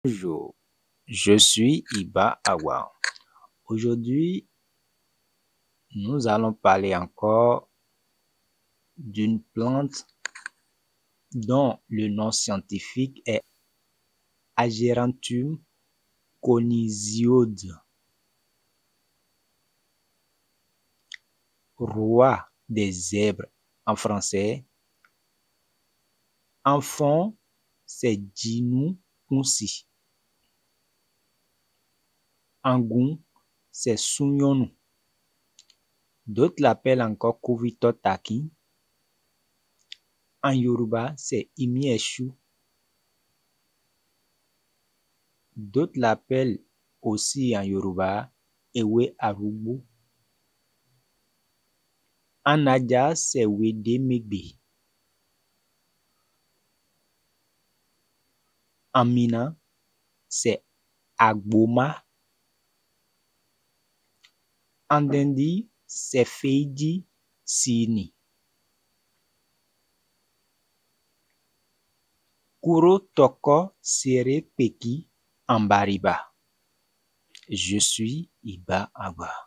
Bonjour, je suis Iba Awa. Aujourd'hui, nous allons parler encore d'une plante dont le nom scientifique est Ageranthum conisioides, roi des zèbres en français. En fond, c'est Djinou Kounsi. En goût, c'est Sougnonou. D'autres l'appellent encore Kouvitotaki. En Yoruba, c'est Imi-Eshu. D'autres l'appellent aussi en Yoruba Ewe Arugbo. En Adja, c'est Wedemegbe. En Mina, c'est Agboma. En Dendi, c'est Feidi Sini. Kuro Toko Sere Peki en Bariba. Je suis Iba Awa.